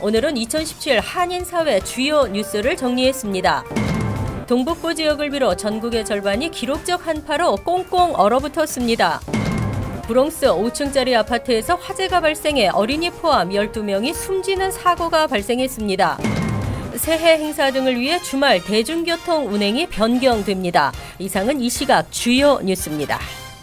오늘은 2017 한인사회 주요 뉴스를 정리했습니다. 동북부 지역을 비롯 전국의 절반이 기록적 한파로 꽁꽁 얼어붙었습니다. 브롱스 5층짜리 아파트에서 화재가 발생해 어린이 포함 12명이 숨지는 사고가 발생했습니다. 새해 행사 등을 위해 주말 대중교통 운행이 변경됩니다. 이상은 이 시각 주요 뉴스입니다.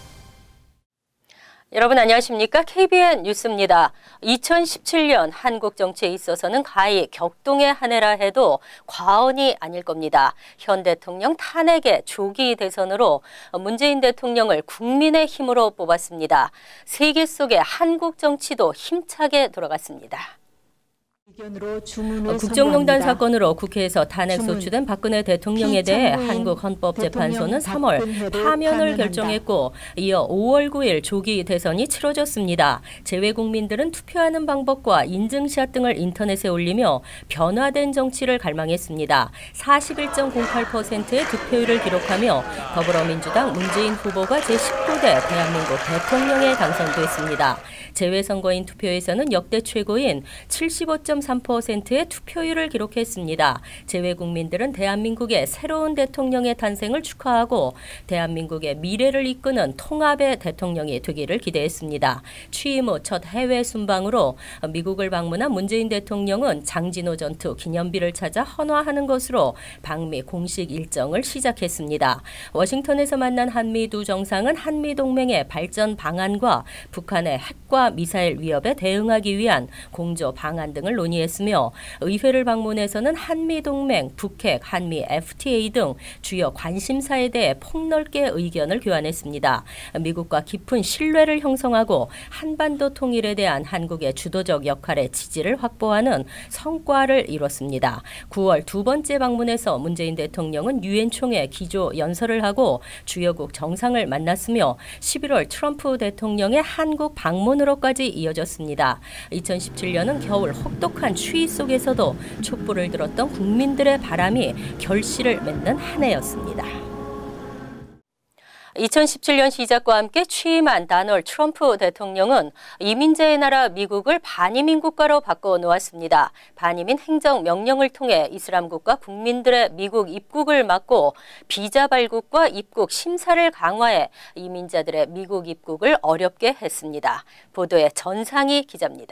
여러분 안녕하십니까? KBN 뉴스입니다. 2017년 한국 정치에 있어서는 가히 격동의 한 해라 해도 과언이 아닐 겁니다. 현 대통령 탄핵의 조기 대선으로 문재인 대통령을 국민의 힘으로 뽑았습니다. 세계 속의 한국 정치도 힘차게 돌아갔습니다. 국정농단 사건으로 국회에서 탄핵 소추된 박근혜 대통령에 대해 한국헌법재판소는 3월 파면을 결정했고 이어 5월 9일 조기 대선이 치러졌습니다. 재외국민들은 투표하는 방법과 인증샷 등을 인터넷에 올리며 변화된 정치를 갈망했습니다. 41.08%의 득표율을 기록하며 더불어민주당 문재인 후보가 제19대 대한민국 대통령에 당선됐습니다. 재외선거인 투표에서는 역대 최고인 75.3%의 투표율을 기록했습니다. 재외국민들은 대한민국의 새로운 대통령의 탄생을 축하하고 대한민국의 미래를 이끄는 통합의 대통령이 되기를 기대했습니다. 취임 후 첫 해외 순방으로 미국을 방문한 문재인 대통령은 장진호 전투 기념비를 찾아 헌화하는 것으로 방미 공식 일정을 시작했습니다. 워싱턴에서 만난 한미 두 정상은 한미동맹의 발전 방안과 북한의 핵과 미사일 위협에 대응하기 위한 공조 방안 등을 논의했으며 의회를 방문해서는 한미동맹, 북핵, 한미 FTA 등 주요 관심사에 대해 폭넓게 의견을 교환했습니다. 미국과 깊은 신뢰를 형성하고 한반도 통일에 대한 한국의 주도적 역할의 지지를 확보하는 성과를 이뤘습니다. 9월 두 번째 방문에서 문재인 대통령은 유엔 총회 기조 연설을 하고 주요국 정상을 만났으며 11월 트럼프 대통령의 한국 방문으로까지 이어졌습니다. 2017년은 겨울 혹독한 추위 속에서도 촛불을 들었던 국민들의 바람이 결실을 맺는 한 해였습니다. 2017년 시작과 함께 취임한 도널드 트럼프 대통령은 이민자의 나라 미국을 반이민 국가로 바꿔놓았습니다. 반이민 행정명령을 통해 이슬람 국가 국민들의 미국 입국을 막고 비자 발급과 입국 심사를 강화해 이민자들의 미국 입국을 어렵게 했습니다. 보도에 전상희 기자입니다.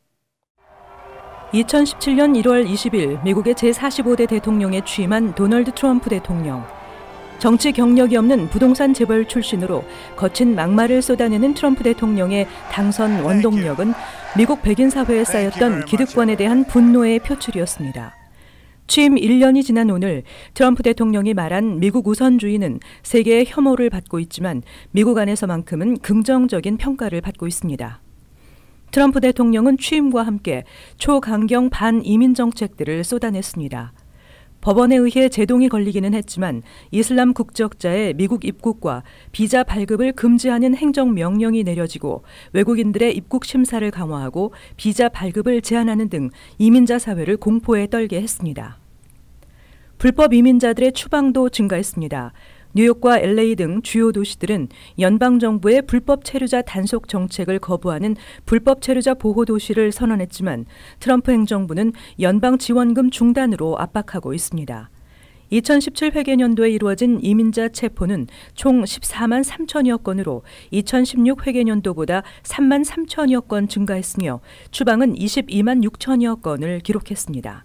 2017년 1월 20일 미국의 제45대 대통령에 취임한 도널드 트럼프 대통령. 정치 경력이 없는 부동산 재벌 출신으로 거친 막말을 쏟아내는 트럼프 대통령의 당선 원동력은 미국 백인 사회에 쌓였던 기득권에 대한 분노의 표출이었습니다. 취임 1년이 지난 오늘 트럼프 대통령이 말한 미국 우선주의는 세계의 혐오를 받고 있지만 미국 안에서만큼은 긍정적인 평가를 받고 있습니다. 트럼프 대통령은 취임과 함께 초강경 반이민 정책들을 쏟아냈습니다. 법원에 의해 제동이 걸리기는 했지만 이슬람 국적자의 미국 입국과 비자 발급을 금지하는 행정명령이 내려지고 외국인들의 입국 심사를 강화하고 비자 발급을 제한하는 등 이민자 사회를 공포에 떨게 했습니다. 불법 이민자들의 추방도 증가했습니다. 뉴욕과 LA 등 주요 도시들은 연방정부의 불법 체류자 단속 정책을 거부하는 불법 체류자 보호 도시를 선언했지만 트럼프 행정부는 연방 지원금 중단으로 압박하고 있습니다. 2017 회계년도에 이루어진 이민자 체포는 총 14만 3천여 건으로 2016 회계년도보다 3만 3천여 건 증가했으며 추방은 22만 6천여 건을 기록했습니다.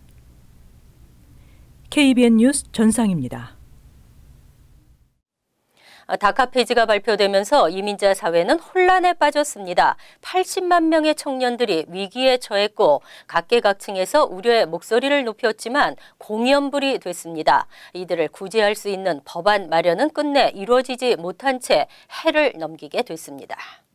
KBN 뉴스 전상입니다. 다카 폐지가 발표되면서 이민자 사회는 혼란에 빠졌습니다. 80만 명의 청년들이 위기에 처했고 각계각층에서 우려의 목소리를 높였지만 공연불이 됐습니다. 이들을 구제할 수 있는 법안 마련은 끝내 이루어지지 못한 채 해를 넘기게 됐습니다.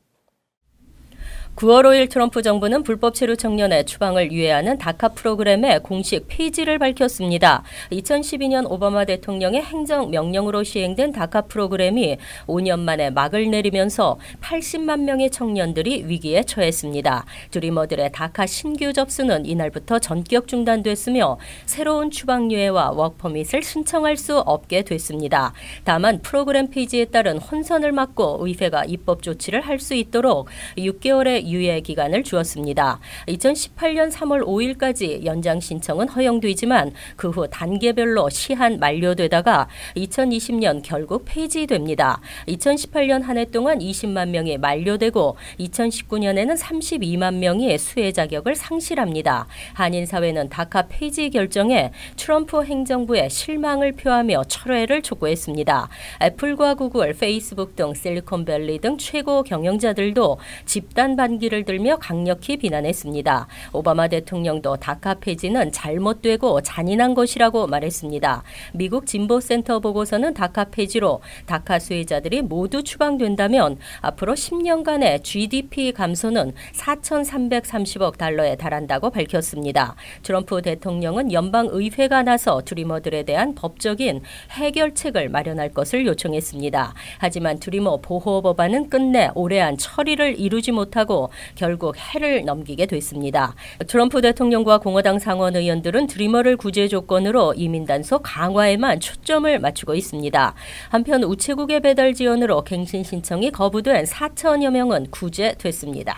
9월 5일 트럼프 정부는 불법 체류 청년의 추방을 유예하는 다카 프로그램의 공식 폐지를 밝혔습니다. 2012년 오바마 대통령의 행정명령으로 시행된 다카 프로그램이 5년 만에 막을 내리면서 80만 명의 청년들이 위기에 처했습니다. 드리머들의 다카 신규 접수는 이날부터 전격 중단됐으며 새로운 추방 유예와 워크퍼밋을 신청할 수 없게 됐습니다. 다만 프로그램 폐지에 따른 혼선을 막고 의회가 입법 조치를 할 수 있도록 6개월의 일주일의 유예 기간을 주었습니다. 2018년 3월 5일까지 연장 신청은 허용되지만 그 후 단계별로 시한 만료되다가 2020년 결국 폐지됩니다. 2018년 한 해 동안 20만 명이 만료되고 2019년에는 32만 명이 수혜 자격을 상실합니다. 한인 사회는 다카 폐지 결정에 트럼프 행정부에 실망을 표하며 철회를 촉구했습니다. 애플과 구글, 페이스북 등 실리콘밸리 등 최고 경영자들도 집단 반기를 들며 강력히 비난했습니다. 오바마 대통령도 다카 폐지는 잘못되고 잔인한 것이라고 말했습니다. 미국 진보센터 보고서는 다카 폐지로 다카 수혜자들이 모두 추방된다면 앞으로 10년간의 GDP 감소는 4,330억 달러에 달한다고 밝혔습니다. 트럼프 대통령은 연방의회가 나서 드리머들에 대한 법적인 해결책을 마련할 것을 요청했습니다. 하지만 드리머 보호 법안은 끝내 올해안 처리를 이루지 못하고 결국 해를 넘기게 됐습니다. 트럼프 대통령과 공화당 상원 의원들은 드리머를 구제 조건으로 이민 단속 강화에만 초점을 맞추고 있습니다. 한편 우체국의 배달 지원으로 갱신 신청이 거부된 4천여 명은 구제됐습니다.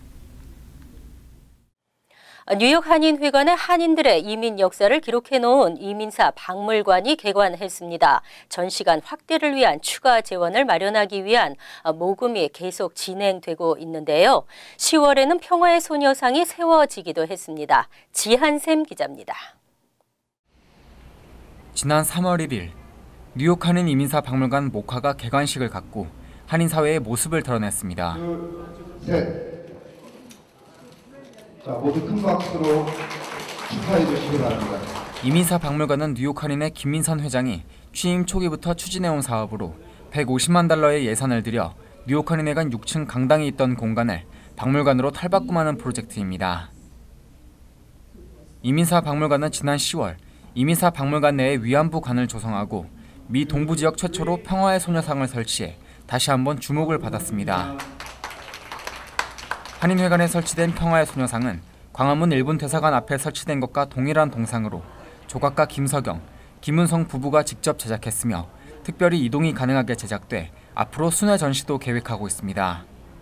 뉴욕 한인회관에 한인들의 이민 역사를 기록해놓은 이민사 박물관이 개관했습니다. 전시관 확대를 위한 추가 재원을 마련하기 위한 모금이 계속 진행되고 있는데요. 10월에는 평화의 소녀상이 세워지기도 했습니다. 지한샘 기자입니다. 지난 3월 1일 뉴욕 한인 이민사 박물관 목화가 개관식을 갖고 한인 사회의 모습을 드러냈습니다. 셋. 자, 모두 큰 박수로 축하해 주시기 바랍니다. 이민사 박물관은 뉴욕 한인의 김민선 회장이 취임 초기부터 추진해온 사업으로 150만 달러의 예산을 들여 뉴욕 한인회관 6층 강당이 있던 공간을 박물관으로 탈바꿈하는 프로젝트입니다. 이민사 박물관은 지난 10월 이민사 박물관 내에 위안부 관을 조성하고 미 동부 지역 최초로 평화의 소녀상을 설치해 다시 한번 주목을 받았습니다. 한인회관에 설치된 평화의 소녀상은 광화문 일본 대사관 앞에 설치된 것과 동일한 동상으로 조각가 김석영, 김은성 부부가 직접 제작했으며 특별히 이동이 가능하게 제작돼 앞으로 순회 전시도 계획하고 있습니다.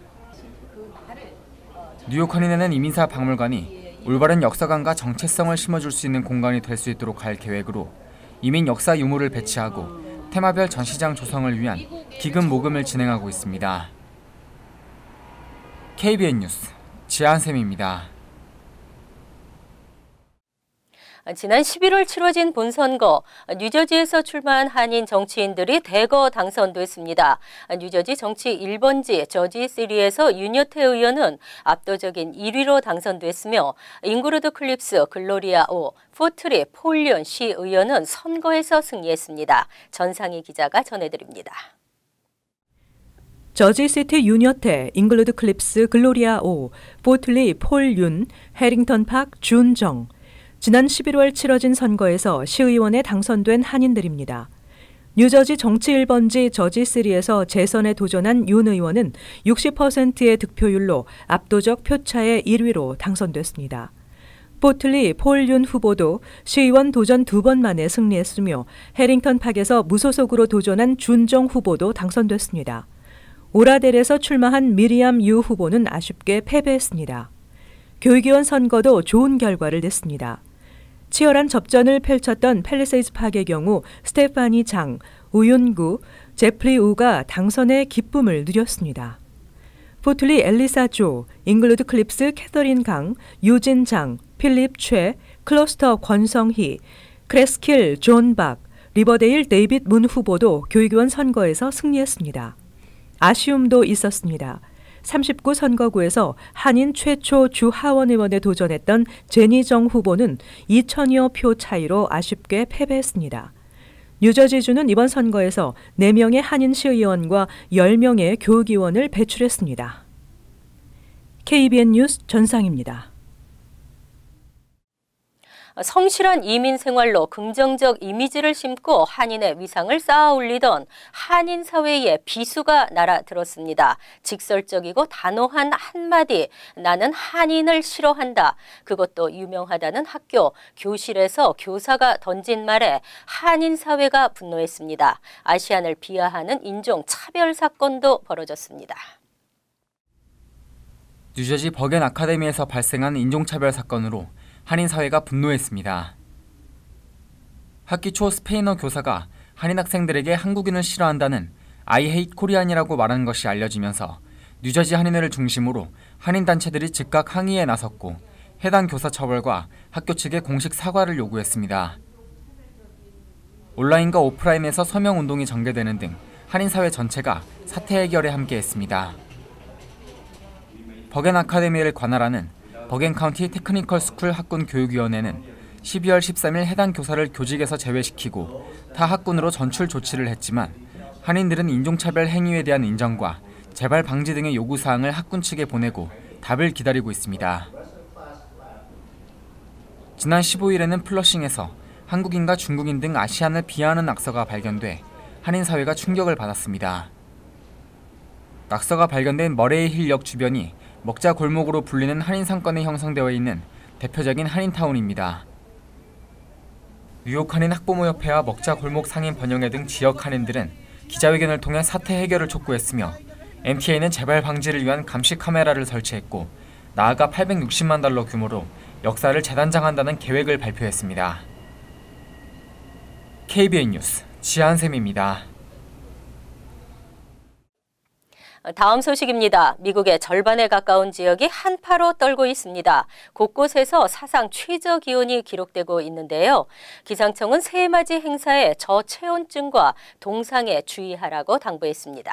뉴욕 한인회는 이민사 박물관이 올바른 역사관과 정체성을 심어줄 수 있는 공간이 될 수 있도록 할 계획으로 이민 역사 유물을 배치하고 테마별 전시장 조성을 위한 기금 모금을 진행하고 있습니다. KBN 뉴스 지한샘입니다. 지난 11월 치러진 본선거, 뉴저지에서 출마한 한인 정치인들이 대거 당선됐습니다. 뉴저지 정치 1번지 저지시리에서 윤여태 의원은 압도적인 1위로 당선됐으며 잉그루드 클립스, 글로리아 오, 포트리, 폴리온 시 의원은 선거에서 승리했습니다. 전상희 기자가 전해드립니다. 저지시티 윤여태, 잉글루드 클립스, 글로리아 오, 포틀리, 폴윤, 해링턴 팍, 준정. 지난 11월 치러진 선거에서 시의원에 당선된 한인들입니다. 뉴저지 정치 1번지 저지3에서 재선에 도전한 윤 의원은 60%의 득표율로 압도적 표차의 1위로 당선됐습니다. 포틀리 폴윤 후보도 시의원 도전 2번 만에 승리했으며 해링턴 팍에서 무소속으로 도전한 준정 후보도 당선됐습니다. 오라델에서 출마한 미리암 유 후보는 아쉽게 패배했습니다. 교육위원 선거도 좋은 결과를 냈습니다. 치열한 접전을 펼쳤던 팰리세이드 팍의 경우 스테파니 장, 우윤구, 제프리 우가 당선의 기쁨을 누렸습니다. 포틀리 엘리사 조, 잉글루드 클립스 캐서린 강, 유진 장, 필립 최, 클러스터 권성희, 크레스킬 존 박, 리버데일 데이빗 문 후보도 교육위원 선거에서 승리했습니다. 아쉬움도 있었습니다. 39 선거구에서 한인 최초 주 하원 의원에 도전했던 제니정 후보는 2천여 표 차이로 아쉽게 패배했습니다. 뉴저지주는 이번 선거에서 4명의 한인 시의원과 10명의 교육위원을 배출했습니다. KBN 뉴스 전상입니다. 성실한 이민 생활로 긍정적 이미지를 심고 한인의 위상을 쌓아 올리던 한인 사회의 비수가 날아들었습니다. 직설적이고 단호한 한마디, 나는 한인을 싫어한다. 그것도 유명하다는 학교, 교실에서 교사가 던진 말에 한인 사회가 분노했습니다. 아시안을 비하하는 인종 차별 사건도 벌어졌습니다. 뉴저지 버겐 아카데미에서 발생한 인종차별 사건으로 한인 사회가 분노했습니다. 학기 초 스페인어 교사가 한인 학생들에게 한국인을 싫어한다는 I hate Korean이라고 말한 것이 알려지면서 뉴저지 한인회를 중심으로 한인 단체들이 즉각 항의에 나섰고 해당 교사 처벌과 학교 측에 공식 사과를 요구했습니다. 온라인과 오프라인에서 서명 운동이 전개되는 등 한인 사회 전체가 사태 해결에 함께했습니다. 버겐 아카데미를 관할하는 버겐 카운티 테크니컬 스쿨 학군 교육위원회는 12월 13일 해당 교사를 교직에서 제외시키고 타 학군으로 전출 조치를 했지만 한인들은 인종차별 행위에 대한 인정과 재발 방지 등의 요구사항을 학군 측에 보내고 답을 기다리고 있습니다. 지난 15일에는 플러싱에서 한국인과 중국인 등 아시안을 비하하는 낙서가 발견돼 한인 사회가 충격을 받았습니다. 낙서가 발견된 머레이힐역 주변이 먹자 골목으로 불리는 한인 상권에 형성되어 있는 대표적인 한인타운입니다. 뉴욕 한인 학부모협회와 먹자 골목 상인 번영회 등 지역 한인들은 기자회견을 통해 사태 해결을 촉구했으며 MTA는 재발 방지를 위한 감시 카메라를 설치했고 나아가 $860만 규모로 역사를 재단장한다는 계획을 발표했습니다. KBN 뉴스 지한샘입니다. 다음 소식입니다. 미국의 절반에 가까운 지역이 한파로 떨고 있습니다. 곳곳에서 사상 최저 기온이 기록되고 있는데요. 기상청은 새해맞이 행사에 저체온증과 동상에 주의하라고 당부했습니다.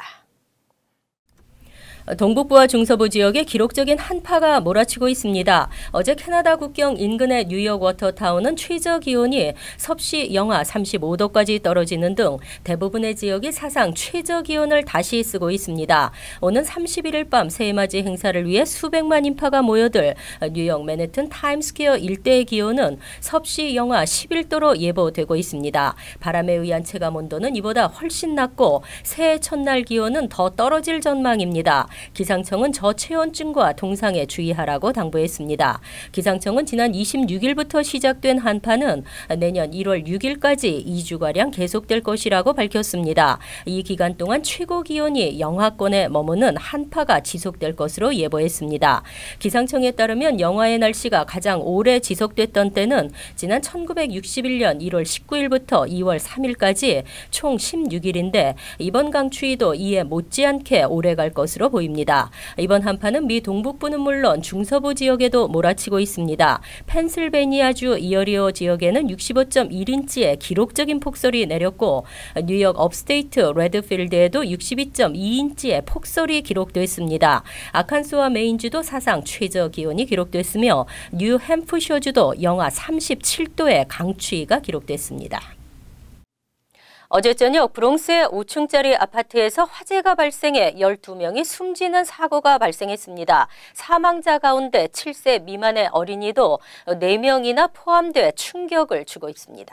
동북부와 중서부 지역에 기록적인 한파가 몰아치고 있습니다. 어제 캐나다 국경 인근의 뉴욕 워터타운은 최저 기온이 섭씨 영하 35도까지 떨어지는 등 대부분의 지역이 사상 최저 기온을 다시 쓰고 있습니다. 오는 31일 밤 새해맞이 행사를 위해 수백만 인파가 모여들 뉴욕 맨해튼 타임스퀘어 일대의 기온은 섭씨 영하 11도로 예보되고 있습니다. 바람에 의한 체감 온도는 이보다 훨씬 낮고 새해 첫날 기온은 더 떨어질 전망입니다. 기상청은 저체온증과 동상에 주의하라고 당부했습니다. 기상청은 지난 26일부터 시작된 한파는 내년 1월 6일까지 2주가량 계속될 것이라고 밝혔습니다. 이 기간 동안 최고 기온이 영하권에 머무는 한파가 지속될 것으로 예보했습니다. 기상청에 따르면 영하의 날씨가 가장 오래 지속됐던 때는 지난 1961년 1월 19일부터 2월 3일까지 총 16일인데 이번 강추위도 이에 못지않게 오래 갈 것으로 보입니다. 이번 한파는 미 동북부는 물론 중서부 지역에도 몰아치고 있습니다. 펜실베니아주 이어리오 지역에는 65.1인치의 기록적인 폭설이 내렸고 뉴욕 업스테이트 레드필드에도 62.2인치의 폭설이 기록됐습니다. 아칸소와 메인주도 사상 최저 기온이 기록됐으며 뉴햄프셔주도 영하 37도의 강추위가 기록됐습니다. 어제 저녁 브롱스의 5층짜리 아파트에서 화재가 발생해 12명이 숨지는 사고가 발생했습니다. 사망자 가운데 7세 미만의 어린이도 4명이나 포함돼 충격을 주고 있습니다.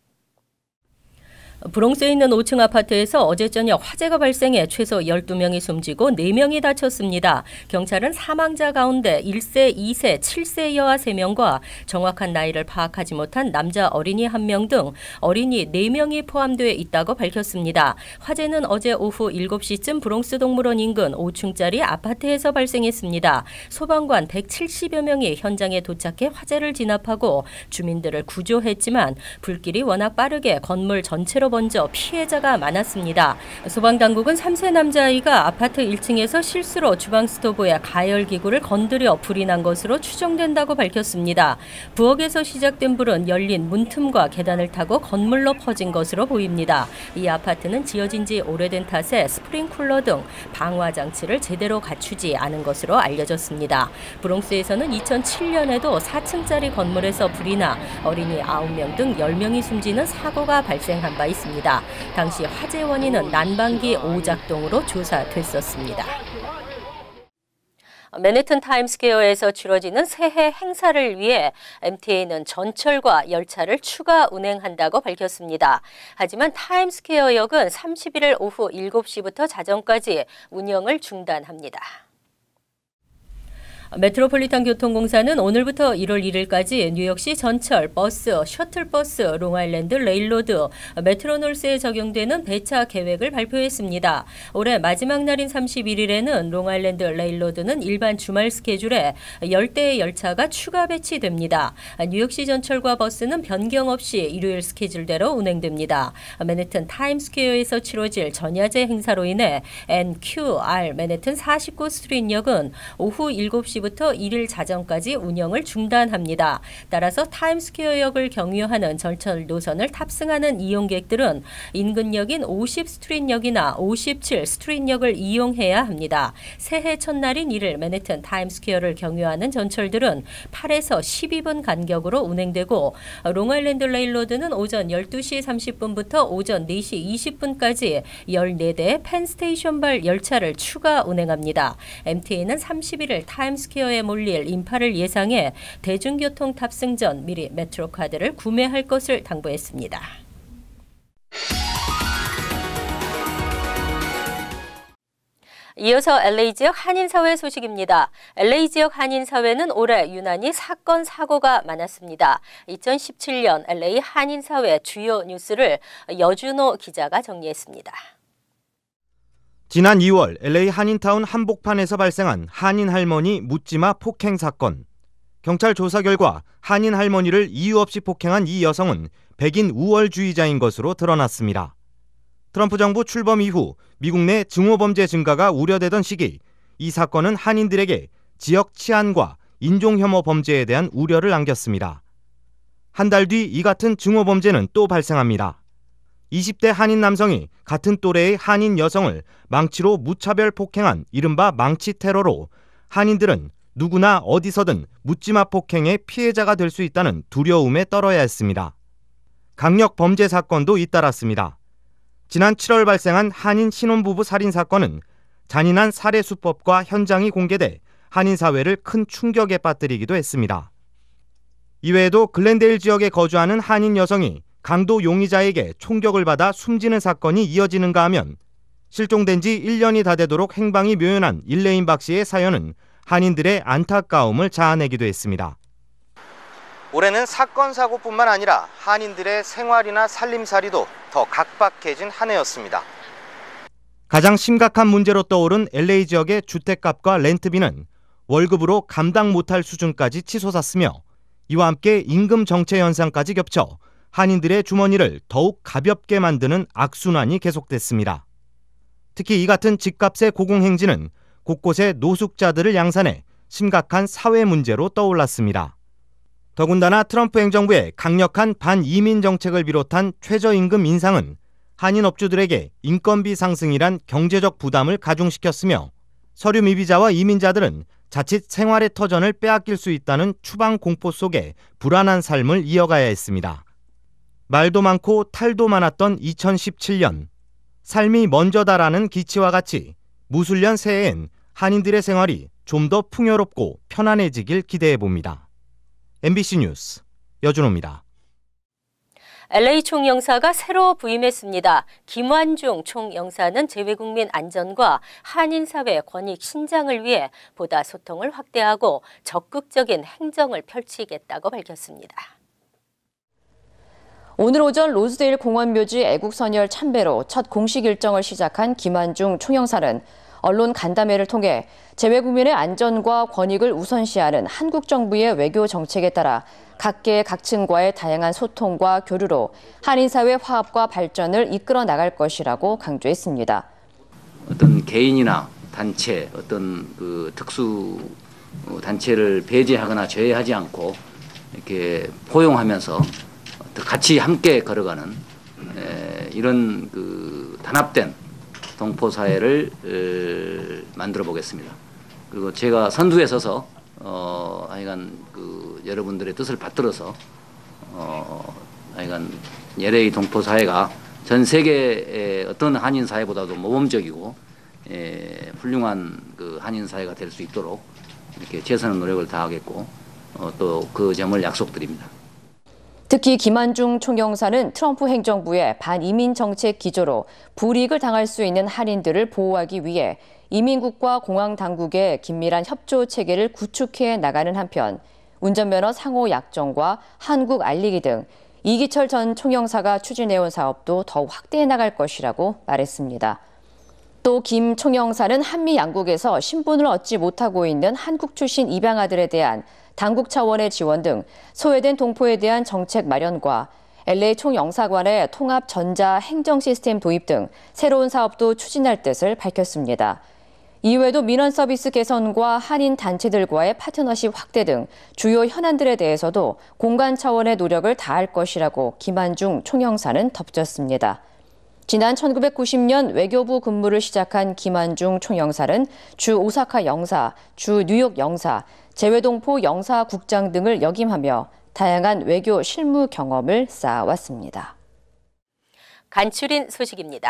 브롱스에 있는 5층 아파트에서 어제 저녁 화재가 발생해 최소 12명이 숨지고 4명이 다쳤습니다. 경찰은 사망자 가운데 1세, 2세, 7세 여아 3명과 정확한 나이를 파악하지 못한 남자 어린이 1명 등 어린이 4명이 포함되어 있다고 밝혔습니다. 화재는 어제 오후 7시쯤 브롱스 동물원 인근 5층짜리 아파트에서 발생했습니다. 소방관 170여 명이 현장에 도착해 화재를 진압하고 주민들을 구조했지만 불길이 워낙 빠르게 건물 전체로 먼저 피해자가 많았습니다. 소방당국은 3세 남자아이가 아파트 1층에서 실수로 주방 스토브에 가열기구를 건드려 불이 난 것으로 추정된다고 밝혔습니다. 부엌에서 시작된 불은 열린 문틈과 계단을 타고 건물로 퍼진 것으로 보입니다. 이 아파트는 지어진 지 오래된 탓에 스프링쿨러 등 방화 장치를 제대로 갖추지 않은 것으로 알려졌습니다. 브롱스에서는 2007년에도 4층짜리 건물에서 불이 나 어린이 9명 등 10명이 숨지는 사고가 발생한 바 있습니다. 당시 화재 원인은 난방기 오작동으로 조사됐었습니다. 맨해튼 타임스퀘어에서 치러지는 새해 행사를 위해 MTA는 전철과 열차를 추가 운행한다고 밝혔습니다. 하지만 타임스퀘어역은 31일 오후 7시부터 자정까지 운영을 중단합니다. 메트로폴리탄 교통공사는 오늘부터 1월 1일까지 뉴욕시 전철, 버스, 셔틀버스, 롱아일랜드 레일로드, 메트로놀스에 적용되는 배차 계획을 발표했습니다. 올해 마지막 날인 31일에는 롱아일랜드 레일로드는 일반 주말 스케줄에 10대의 열차가 추가 배치됩니다. 뉴욕시 전철과 버스는 변경 없이 일요일 스케줄대로 운행됩니다. 맨해튼 타임스퀘어에서 치러질 전야제 행사로 인해 NQR 맨해튼 49 스트리트역은 오후 7시부터 1일 자정까지 운영을 중단합니다. 따라서 타임스퀘어역을 경유하는 전철 노선을 탑승하는 이용객들은 인근역인 50 스트리트역이나 57 스트리트역을 이용해야 합니다. 새해 첫날인 1일 맨해튼 타임스퀘어를 경유하는 전철들은 8에서 12분 간격으로 운행되고 롱아일랜드 레일로드는 오전 12시 30분부터 오전 4시 20분까지 14대 펜스테이션발 열차를 추가 운행합니다. MTA는 31일 타임스퀘어에 몰릴 인파를 예상해 대중교통 탑승 전 미리 메트로카드를 구매할 것을 당부했습니다. 이어서 LA 지역 한인사회 소식입니다. LA 지역 한인사회는 올해 유난히 사건, 사고가 많았습니다. 2017년 LA 한인사회 주요 뉴스를 여준호 기자가 정리했습니다. 지난 2월 LA 한인타운 한복판에서 발생한 한인 할머니 묻지마 폭행 사건. 경찰 조사 결과 한인 할머니를 이유 없이 폭행한 이 여성은 백인 우월주의자인 것으로 드러났습니다. 트럼프 정부 출범 이후 미국 내 증오범죄 증가가 우려되던 시기, 이 사건은 한인들에게 지역 치안과 인종혐오 범죄에 대한 우려를 안겼습니다. 한 달 뒤 이 같은 증오범죄는 또 발생합니다. 20대 한인 남성이 같은 또래의 한인 여성을 망치로 무차별 폭행한 이른바 망치 테러로 한인들은 누구나 어디서든 묻지마 폭행의 피해자가 될 수 있다는 두려움에 떨어야 했습니다. 강력 범죄 사건도 잇따랐습니다. 지난 7월 발생한 한인 신혼부부 살인 사건은 잔인한 살해 수법과 현장이 공개돼 한인 사회를 큰 충격에 빠뜨리기도 했습니다. 이외에도 글렌데일 지역에 거주하는 한인 여성이 강도 용의자에게 총격을 받아 숨지는 사건이 이어지는가 하면 실종된 지 1년이 다 되도록 행방이 묘연한 일레인 박 씨의 사연은 한인들의 안타까움을 자아내기도 했습니다. 올해는 사건 사고뿐만 아니라 한인들의 생활이나 살림살이도 더 각박해진 한 해였습니다. 가장 심각한 문제로 떠오른 LA 지역의 주택값과 렌트비는 월급으로 감당 못할 수준까지 치솟았으며 이와 함께 임금 정체 현상까지 겹쳐 한인들의 주머니를 더욱 가볍게 만드는 악순환이 계속됐습니다. 특히 이 같은 집값의 고공행진은 곳곳에 노숙자들을 양산해 심각한 사회 문제로 떠올랐습니다. 더군다나 트럼프 행정부의 강력한 반이민 정책을 비롯한 최저임금 인상은 한인 업주들에게 인건비 상승이란 경제적 부담을 가중시켰으며 서류 미비자와 이민자들은 자칫 생활의 터전을 빼앗길 수 있다는 추방 공포 속에 불안한 삶을 이어가야 했습니다. 말도 많고 탈도 많았던 2017년, 삶이 먼저다라는 기치와 같이 무술년 새해엔 한인들의 생활이 좀 더 풍요롭고 편안해지길 기대해봅니다. MBC 뉴스 여준호입니다. LA 총영사가 새로 부임했습니다. 김완중 총영사는 재외국민 안전과 한인사회 권익 신장을 위해 보다 소통을 확대하고 적극적인 행정을 펼치겠다고 밝혔습니다. 오늘 오전 로즈데일 공원묘지 애국선열 참배로 첫 공식 일정을 시작한 김완중 총영사는 언론 간담회를 통해 재외국민의 안전과 권익을 우선시하는 한국 정부의 외교 정책에 따라 각계의 각층과의 다양한 소통과 교류로 한인사회 화합과 발전을 이끌어 나갈 것이라고 강조했습니다. 어떤 개인이나 단체, 어떤 그 특수 단체를 배제하거나 제외하지 않고 이렇게 포용하면서 같이 함께 걸어가는 이런 그 단합된 동포 사회를 만들어 보겠습니다. 그리고 제가 선두에 서서 하여간 그 여러분들의 뜻을 받들어서 하여간 LA 동포 사회가 전 세계의 어떤 한인 사회보다도 모범적이고 훌륭한 그 한인 사회가 될 수 있도록 이렇게 최선의 노력을 다하겠고 또 그 점을 약속드립니다. 특히 김한중 총영사는 트럼프 행정부의 반이민 정책 기조로 불이익을 당할 수 있는 한인들을 보호하기 위해 이민국과 공항 당국의 긴밀한 협조 체계를 구축해 나가는 한편 운전면허 상호 약정과 한국 알리기 등 이기철 전 총영사가 추진해온 사업도 더욱 확대해 나갈 것이라고 말했습니다. 또 김 총영사는 한미 양국에서 신분을 얻지 못하고 있는 한국 출신 입양아들에 대한 당국 차원의 지원 등 소외된 동포에 대한 정책 마련과 LA 총영사관의 통합 전자 행정 시스템 도입 등 새로운 사업도 추진할 뜻을 밝혔습니다. 이외에도 민원 서비스 개선과 한인 단체들과의 파트너십 확대 등 주요 현안들에 대해서도 공간 차원의 노력을 다할 것이라고 김한중 총영사는 덧붙였습니다. 지난 1990년 외교부 근무를 시작한 김한중 총영사는 주 오사카 영사, 주 뉴욕 영사, 재외동포 영사국장 등을 역임하며 다양한 외교 실무 경험을 쌓아왔습니다. 간추린 소식입니다.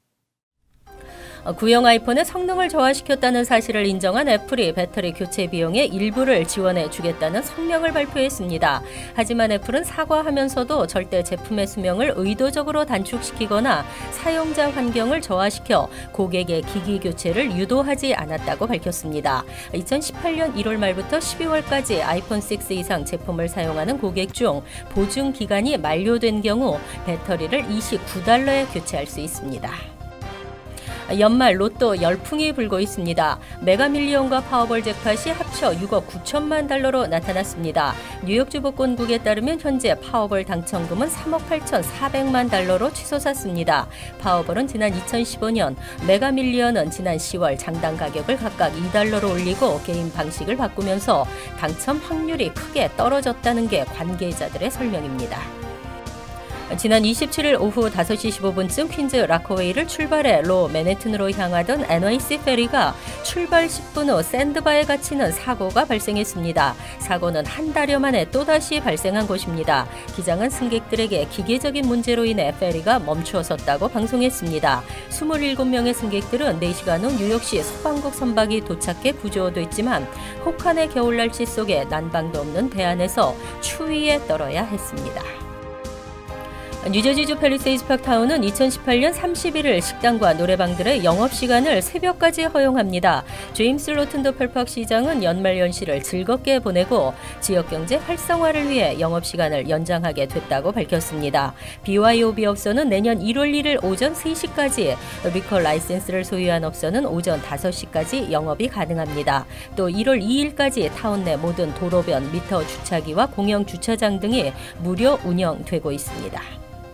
구형 아이폰의 성능을 저하시켰다는 사실을 인정한 애플이 배터리 교체 비용의 일부를 지원해 주겠다는 성명을 발표했습니다. 하지만 애플은 사과하면서도 절대 제품의 수명을 의도적으로 단축시키거나 사용자 환경을 저하시켜 고객의 기기 교체를 유도하지 않았다고 밝혔습니다. 2018년 1월 말부터 12월까지 아이폰 6 이상 제품을 사용하는 고객 중 보증 기간이 만료된 경우 배터리를 $29에 교체할 수 있습니다. 연말 로또 열풍이 불고 있습니다. 메가밀리언과 파워볼 잭팟이 합쳐 6억 9천만 달러로 나타났습니다. 뉴욕주 복권국에 따르면 현재 파워볼 당첨금은 3억 8,400만 달러로 치솟았습니다. 파워볼은 지난 2015년, 메가밀리언은 지난 10월 장당 가격을 각각 $2로 올리고 게임 방식을 바꾸면서 당첨 확률이 크게 떨어졌다는 게 관계자들의 설명입니다. 지난 27일 오후 5시 15분쯤 퀸즈 라커웨이를 출발해 로 맨해튼으로 향하던 NYC 페리가 출발 10분 후 샌드바에 갇히는 사고가 발생했습니다. 사고는 한 달여 만에 또다시 발생한 것입니다. 기장은 승객들에게 기계적인 문제로 인해 페리가 멈추었었다고 방송했습니다. 27명의 승객들은 4시간 후 뉴욕시 소방국 선박이 도착해 구조됐지만 혹한의 겨울 날씨 속에 난방도 없는 배 안에서 추위에 떨어야 했습니다. 뉴저지주 팰리세이드 파크타운은 2018년 31일 식당과 노래방들의 영업시간을 새벽까지 허용합니다. 제임스 로튼도 펠팍 시장은 연말연시를 즐겁게 보내고 지역경제 활성화를 위해 영업시간을 연장하게 됐다고 밝혔습니다. BYOB 업소는 내년 1월 1일 오전 3시까지, 리커 라이센스를 소유한 업소는 오전 5시까지 영업이 가능합니다. 또 1월 2일까지 타운 내 모든 도로변, 미터 주차기와 공영 주차장 등이 무료 운영되고 있습니다.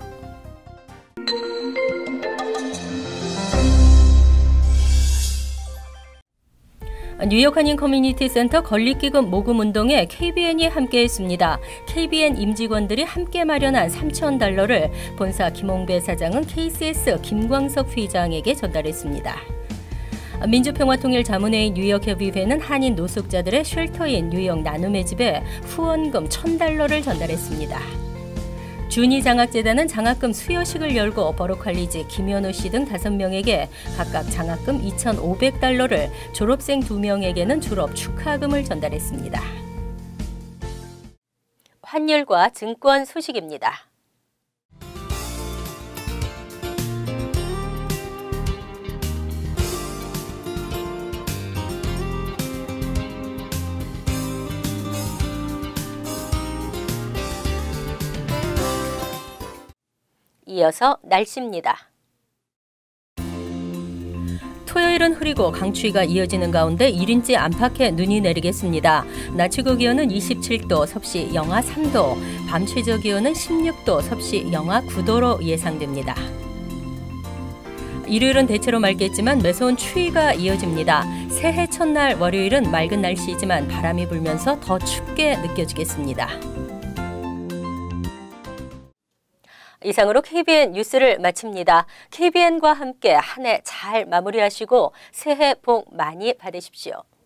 뉴욕 한인 커뮤니티 센터 건립기금 모금 운동에 KBN이 함께했습니다. KBN 임직원들이 함께 마련한 $3,000를 본사 김홍배 사장은 KCS 김광석 회장에게 전달했습니다. 민주평화통일자문회의 뉴욕협의회는 한인 노숙자들의 쉘터인 뉴욕 나눔의 집에 후원금 $1,000를 전달했습니다. 준이 장학재단은 장학금 수여식을 열고 버로칼리지 김현우 씨 등 5명에게 각각 장학금 $2,500를, 졸업생 2명에게는 졸업 축하금을 전달했습니다. 환율과 증권 소식입니다. 이어서 날씨입니다. 토요일은 흐리고 강추위가 이어지는 가운데 1인치 안팎의 눈이 내리겠습니다. 낮 최고 기온은 27도, 섭씨 영하 3도, 밤 최저 기온은 16도, 섭씨 영하 9도로 예상됩니다. 일요일은 대체로 맑겠지만 매서운 추위가 이어집니다. 새해 첫날 월요일은 맑은 날씨이지만 바람이 불면서 더 춥게 느껴지겠습니다. 이상으로 KBN 뉴스를 마칩니다. KBN과 함께 한 해 잘 마무리하시고 새해 복 많이 받으십시오.